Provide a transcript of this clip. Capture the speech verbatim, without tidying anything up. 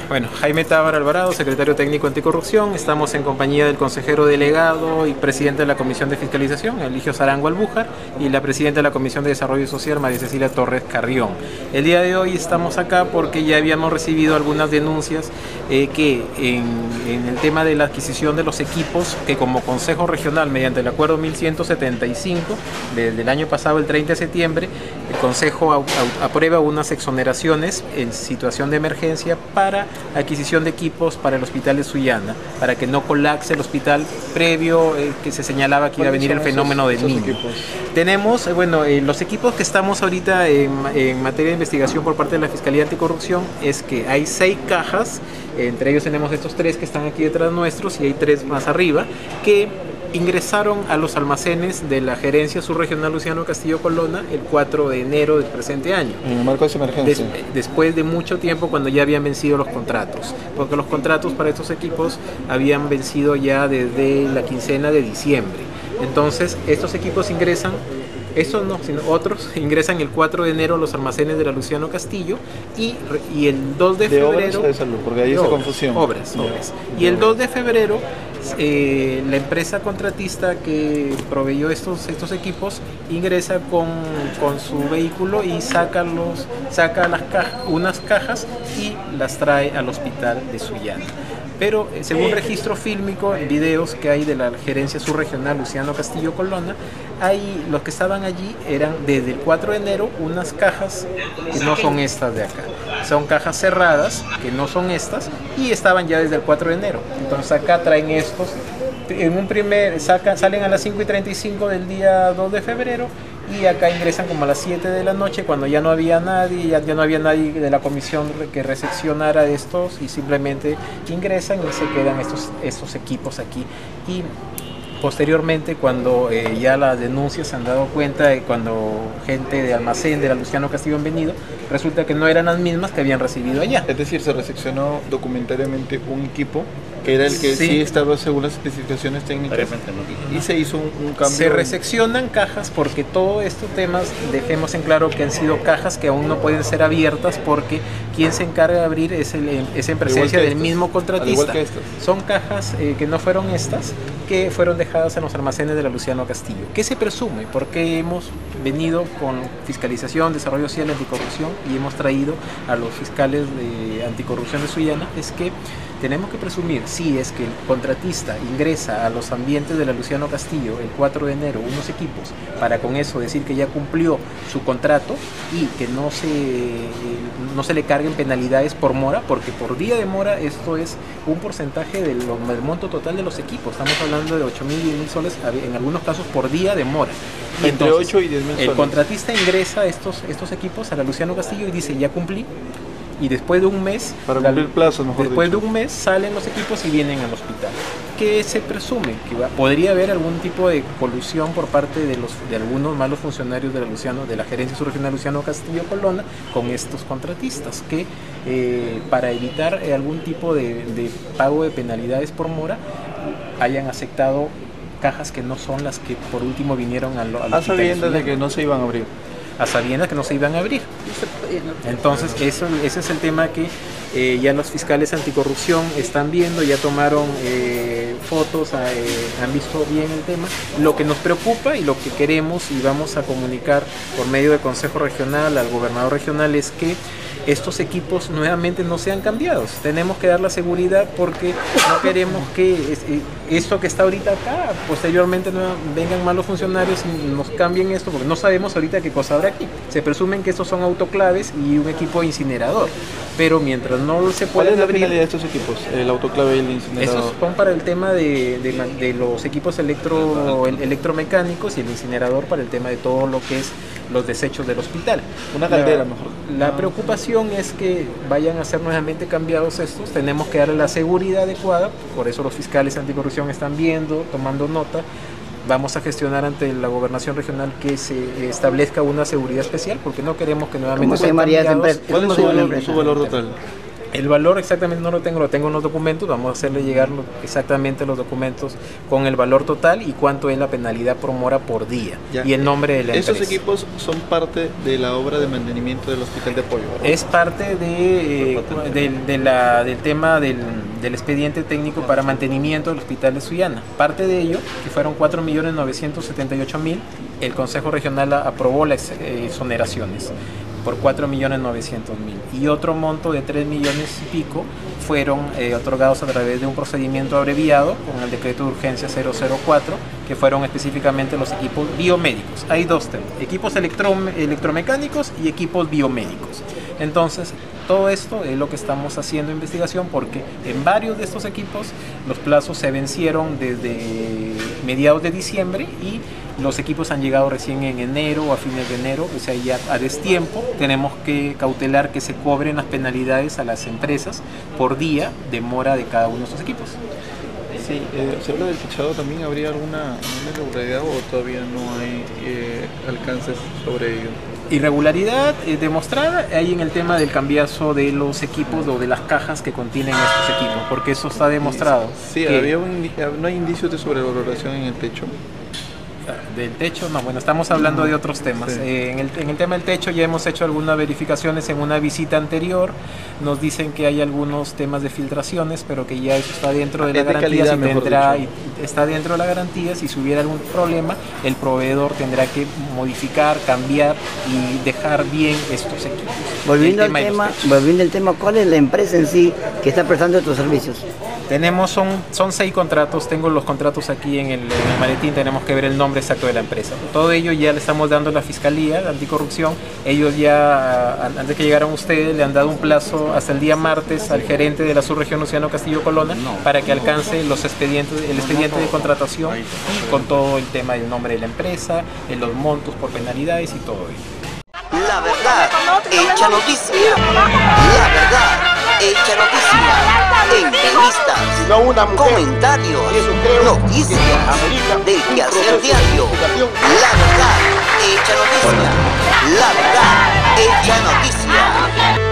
Bueno, Jaime Tábara Alvarado, secretario técnico anticorrupción. Estamos en compañía del consejero delegado y presidente de la Comisión de Fiscalización, Eligio Zarango Albújar, y la presidenta de la Comisión de Desarrollo Social, María Cecilia Torres Carrión. El día de hoy estamos acá porque ya habíamos recibido algunas denuncias eh, que en, en el tema de la adquisición de los equipos, que como Consejo Regional, mediante el acuerdo mil ciento setenta y cinco del, del año pasado, el treinta de septiembre, el Consejo a, a, aprueba unas exoneraciones en situación de emergencia para adquisición de equipos para el hospital de Sullana, para que no colapse el hospital previo eh, que se señalaba que iba a venir el fenómeno del niño. Tenemos, eh, bueno, eh, los equipos que estamos ahorita en, en materia de investigación por parte de la Fiscalía Anticorrupción es que hay seis cajas, eh, entre ellos tenemos estos tres que están aquí detrás nuestros y hay tres más arriba, que ingresaron a los almacenes de la Gerencia Subregional Luciano Castillo Colonna el cuatro de enero del presente año. En el marco de esa emergencia. Des, después de mucho tiempo, cuando ya habían vencido los contratos, porque los contratos para estos equipos habían vencido ya desde la quincena de diciembre. Entonces, estos equipos ingresan, estos no, sino otros, ingresan el cuatro de enero a los almacenes de la Luciano Castillo y, y el dos de febrero... ¿De obras o de salud? Porque hay esa obras, confusión. Obras, obras. Y el dos de febrero... Eh, la empresa contratista que proveyó estos, estos equipos ingresa con, con su vehículo y saca, los, saca las cajas, unas cajas y las trae al hospital de Sullana. Pero eh, según registro fílmico, videos que hay de la Gerencia Subregional Luciano Castillo Colonna, hay, los que estaban allí eran desde el cuatro de enero unas cajas que no son estas de acá. Son cajas cerradas, que no son estas, y estaban ya desde el cuatro de enero. Entonces acá traen estos, en un primer, sacan, salen a las cinco y treinta y cinco del día dos de febrero, y acá ingresan como a las siete de la noche, cuando ya no había nadie, ya, ya no había nadie de la comisión que recepcionara estos, y simplemente ingresan y se quedan estos, estos equipos aquí. Y posteriormente, cuando eh, ya las denuncias se han dado cuenta de cuando gente de almacén de la Luciano Castillo han venido, resulta que no eran las mismas que habían recibido allá. Es decir, se recepcionó documentariamente un equipo que era el que sí, sí estaba según las especificaciones técnicas y se hizo un, un cambio. Se reseccionan cajas porque todos estos temas, dejemos en claro que han sido cajas que aún no pueden ser abiertas porque quien se encarga de abrir es, el, es en presencia del mismo contratista. Son cajas eh, que no fueron estas, que fueron dejadas en los almacenes de la Luciano Castillo. ¿Qué se presume? Porque hemos venido con fiscalización, desarrollo social, anticorrupción y hemos traído a los fiscales de anticorrupción de Sullana, es que tenemos que presumir, si es que el contratista ingresa a los ambientes de la Luciano Castillo el cuatro de enero unos equipos, para con eso decir que ya cumplió su contrato y que no se, no se le carguen penalidades por mora, porque por día de mora esto es un porcentaje del, del monto total de los equipos. Estamos hablando de ocho mil, diez mil soles, en algunos casos por día de mora. Y entre entonces, ocho y diez mil soles. El contratista ingresa estos, estos equipos a la Luciano Castillo y dice, ya cumplí. Y después de un mes, para cumplir plazos, mejor después dicho. de un mes salen los equipos y vienen al hospital. ¿Qué se presume? Que va, podría haber algún tipo de colusión por parte de los de algunos malos funcionarios de la Luciano, de la Gerencia Subregional Luciano Castillo Colonna con estos contratistas, que eh, para evitar eh, algún tipo de, de pago de penalidades por mora hayan aceptado cajas que no son las que por último vinieron al, al a sabiendas de que no se iban a abrir. a sabiendas que no se iban a abrir. Entonces eso, ese es el tema que eh, ya los fiscales anticorrupción están viendo, ya tomaron eh, fotos, eh, han visto bien el tema. Lo que nos preocupa y lo que queremos y vamos a comunicar por medio del Consejo Regional al gobernador regional es que estos equipos nuevamente no sean cambiados. Tenemos que dar la seguridad porque no queremos que esto que está ahorita acá, posteriormente no vengan malos funcionarios y nos cambien esto, porque no sabemos ahorita qué cosa habrá aquí. Se presumen que estos son autoclaves y un equipo incinerador, pero mientras no se pueda abrir... ¿Cuál es la abrir, finalidad de estos equipos? El autoclave y el incinerador. Esos son para el tema de, de, de los equipos electro, electromecánicos y el incinerador para el tema de todo lo que es los desechos del hospital. Una caldera mejor. La preocupación es que vayan a ser nuevamente cambiados estos. Tenemos que darle la seguridad adecuada, por eso los fiscales anticorrupción están viendo, tomando nota. Vamos a gestionar ante la gobernación regional que se establezca una seguridad especial, porque no queremos que nuevamente ¿Cómo se llamaría esa empresa? ¿Cuál es su valor, su valor total? El valor exactamente no lo tengo, lo tengo en los documentos, vamos a hacerle llegar lo, exactamente los documentos con el valor total y cuánto es la penalidad por mora por día ya. Y el nombre de la Esos empresa. Esos equipos son parte de la obra de mantenimiento del Hospital de Apoyo, ¿verdad? Es parte, de, eh, de, de la, del tema del, del expediente técnico para mantenimiento del Hospital de Sullana. Parte de ello, que fueron cuatro millones novecientos setenta y ocho mil, el Consejo Regional aprobó las exoneraciones por cuatro millones novecientos mil y otro monto de tres millones y pico fueron eh, otorgados a través de un procedimiento abreviado con el decreto de urgencia cero cero cuatro, que fueron específicamente los equipos biomédicos. Hay dos temas, equipos electro, electromecánicos y equipos biomédicos. Entonces, todo esto es lo que estamos haciendo investigación, porque en varios de estos equipos los plazos se vencieron desde mediados de diciembre y los equipos han llegado recién en enero o a fines de enero, o sea, ya a destiempo. Tenemos que cautelar que se cobren las penalidades a las empresas por día de mora de cada uno de estos equipos. Sí, eh, se habla del techado también. ¿Habría alguna, alguna irregularidad o todavía no hay eh, alcances sobre ello? Irregularidad eh, demostrada hay en el tema del cambiazo de los equipos o de las cajas que contienen estos equipos, porque eso está demostrado. Sí, que, había un, no hay indicios de sobrevaloración en el techo. Del techo, no, bueno, estamos hablando de otros temas. Sí. Eh, en, el, en el tema del techo ya hemos hecho algunas verificaciones en una visita anterior. Nos dicen que hay algunos temas de filtraciones, pero que ya eso está dentro de la garantía. Si tendrá, está dentro de la garantía. Si hubiera algún problema, el proveedor tendrá que modificar, cambiar y dejar bien estos equipos. Volviendo al tema, volviendo al tema, ¿cuál es la empresa en sí que está prestando estos servicios? Tenemos, son, son seis contratos, tengo los contratos aquí en el, en el maletín, tenemos que ver el nombre exacto de la empresa. Todo ello ya le estamos dando a la Fiscalía de Anticorrupción. Ellos ya, antes de que llegaran ustedes, le han dado un plazo hasta el día martes al gerente de la subregión Luciano Castillo Colonna para que alcance los expedientes, el expediente de contratación y con todo el tema del nombre de la empresa, los montos por penalidades y todo ello. La verdad, hecha noticia. La verdad, hecha noticia. Entrevistas, no una mujer, comentarios, noticias del quehacer diario. La verdad, hecha noticia. La verdad, hecha noticia.